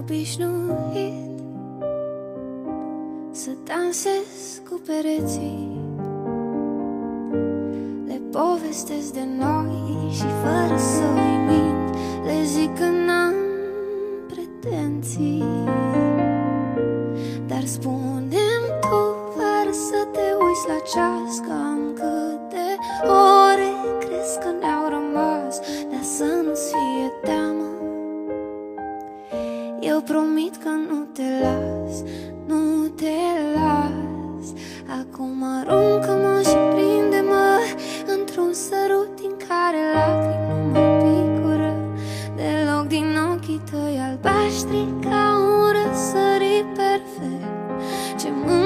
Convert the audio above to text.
obișnuit să dansez cu pereții. Le povestesc de noi și fără să îi mint, le zic că n-am pretenții. Dar spune-mi tu, fără să te uiți la ceas, cam câte ore crezi că ne-au rămas, dar să nu-ți fie teamă. Eu promit că nu te las, nu te las. Acum aruncă-mă și prinde-mă într-un sărut din care lacrimi nu mă picură deloc din ochii tăi albaștri ca un răsărit perfect ce